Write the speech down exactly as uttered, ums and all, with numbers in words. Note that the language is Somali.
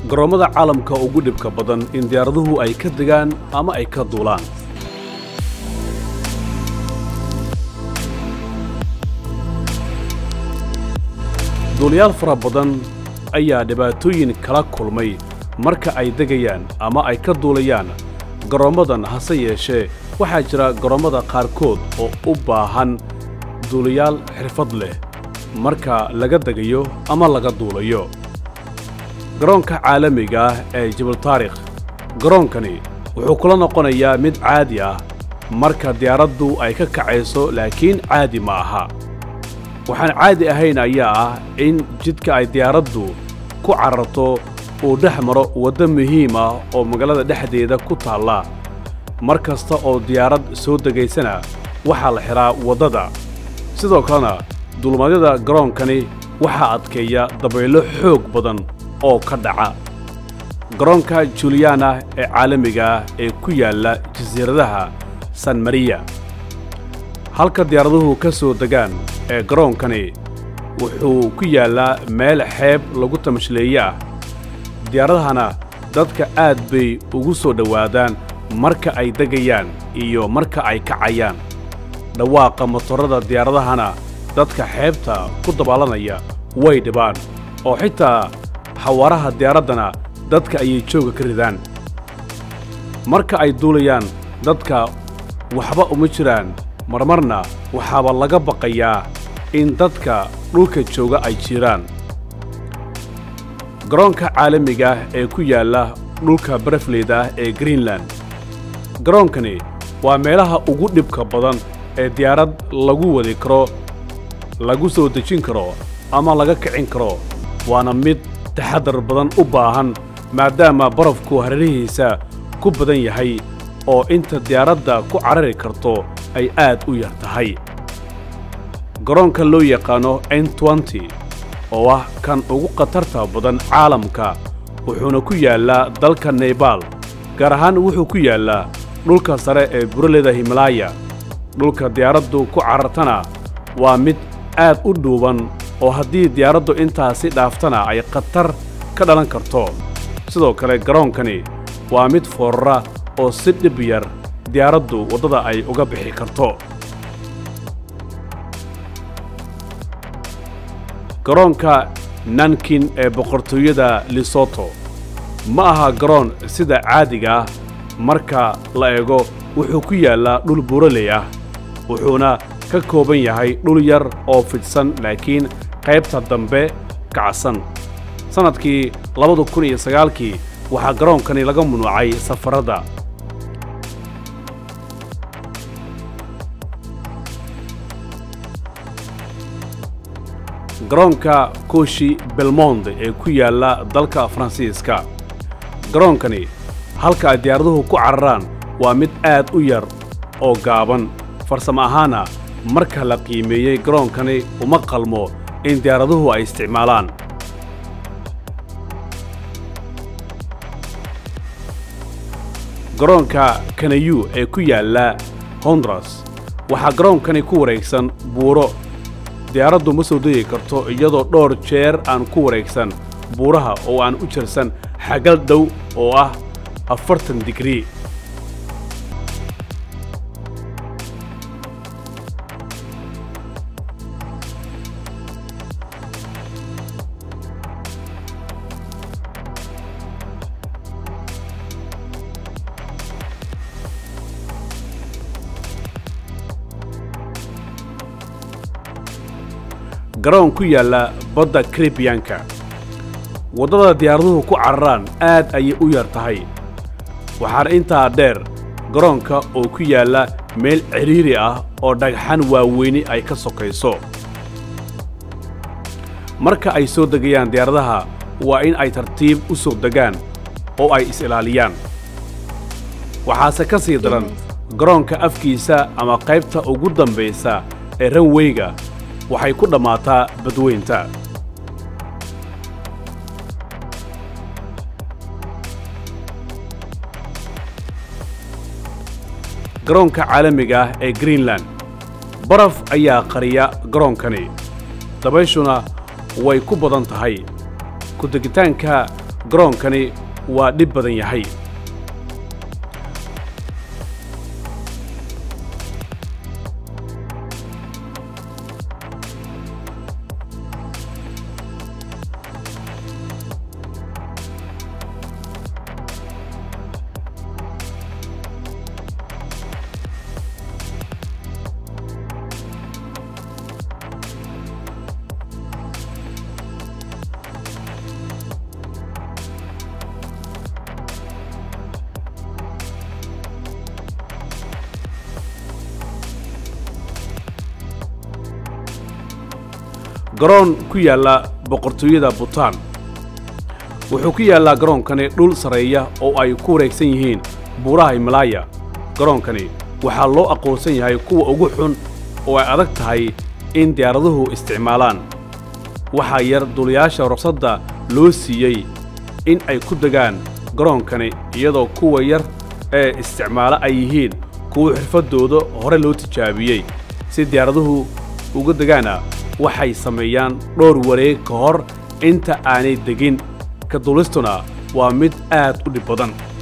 garoomada caalamka ugu dhibka badan in diyaaraduhu ay ka degaan ama ay ka duulaan. duuliyaal fara badan ayaa dhibaatooyin kala kulmay marka ay degayaan ama ay ka duulayaan garoomadan. hase yeeshee waxaa jira garoomada qaarkood oo u baahan duuliyaal xirfad leh marka laga degayo ama laga duulayo. garoonka caalamiga ah ee Jabal Taariikh garoonkani wuxuu kula noqonayaa mid caadi ah marka diyaaraddu ay ka kacayso, laakiin caadi ma aha. waxaan caadi ahayn ayaa ah in jidka ay diyaaraddu ku cararto uu dhex maro waddo muhiim ah oo magaalada dhexdeeda ku taalla. mar kasta oo diyaarad soo degaysana waxaa la xiraa waddada. sidoo kalena duulimaadyada garoonkani waxaa adkeeya dabaylo xoog badan oo ka dhaca. garoonka Juliana ee caalamiga ah ee ku yaalla jasiiradaha San Maria, halka diyaaraduhu ka soo degaan ee garoonkani wuxuu ku yaallaa meel xeeb lagu tamashleeyo. diyaaradahana dadka aad bay ugu soo dhowaadaan marka ay degayaan iyo marka ay kacayaan. dhawaaqa motorada diyaaradahana dadka xeebta ku dabaalanaya way dhibaan, oo xitaa xawaaraha diyaaraddana dadka ayay jooga ka ridaan. marka ay duulayaan dadka waxba uma jiraan, marmarna waxaaba laga baqayaa in dadka dhulka jooga ay jiraan. garoonka caalamiga ah ee ku yaalla dhulka barafleyda ah ee Greenland, garoonkani waa meelaha ugu dhibka badan ee diyaarad lagu wadi karo, lagu soo dejin karo ama laga kicin karo. waana mid taxadar badan u baahan maadaama barafku hareerihiisa ku badan yahay oo inta diyaaradda ku carari karto ay aad u yar tahay. garoonka loo yaqaano N twenty oo ah kan ugu khatarta badan caalamka wuxuuna ku yaallaa dalka Nepal, gaar ahaan wuxuu ku yaallaa dhulka sare ee buraleyda Himalaya. dhulka diyaaraddu ku carartana waa mid aad u dhuuban oo haddii diyaaraddu intaasi dhaaftana ay khatar ka dhalan karto. sidoo kale garoonkani waa mid foorara oo si dhib yar diyaaraddu waddada ay uga bixi karto. garoonka Nankin ee boqortooyada Lesotho ma aha garoon sida caadiga ah marka la eego. wuxuu ku yaallaa dhul buuraley ah, wuxuuna ka kooban yahay dhul yar oo fidsan laakiin qaybta dambe kacsan. sannadkii labada kun iyo sagaalkii waxaa garoonkani laga mamnuucay safarada. garoonka Cauchy Belmondo ee ku yaalla dalka Faransiiska, garoonkani halka ay diyaaraduhu ku cararaan waa mid aad u yar oo gaaban. farsamo ahaana marka la qiimeeyey garoonkani uma qalmo in diyaaraduhu ay isticmaalaan. garoonka Canayu ee ku yaalla Honduras, waxaa garoonkani ku wareegsan buuro. diyaaraddu ma soo degi karto iyadoo dhowr jeer aan ku wareegsan buuraha oo aan u jirsan xagal dhow oo ah afartan digrii. garoon ku yaalla badda Caribbean-ka, waddada diyaaraduhu ku cararaan aad ayay u yar tahay. waxaana intaa dheer garoonka oo ku yaalla meel ciriiri ah oo dhagxan waaweyni ay ka sokayso. marka ay soo degayaan diyaaradaha waa in ay tartiib u soo degaan oo ay is-ilaaliyaan. waxaase ka sii daran garoonka afkiisa ama qaybta ugu dambaysa ee runway-ga waxay ku dhammaataa badweynta. garoonka caalamiga ah ee Greenland, baraf ayaa qariya garoonkani, dabayshuna way ku badan tahay. ku degitaanka garoonkani waa dhib badan yahay. garoon ku yaala boqortooyada Bhutan wuxuu ku yaalaa garoonkani dhul sareeya oo ay ku wareegsan yihiin buuraha Himalaya. garoonkani waxaa loo aqoonsan yahay kuwa ugu xun oo ay adag tahay in diyaaraduhu isticmaalaan. waxaa yar duuliyaasha ruqsadda loo siiyey in ay ku degaan garoonkani iyadoo kuwa yar ee isticmaala ay yihiin kuwa xirfadooda hore loo tijaabiyey. si diyaaraduhu uga degaana waxay sameeyaan dhowr wareeg ka hor inta aanay degin. ka duulistuna waa mid aad u dhib badan.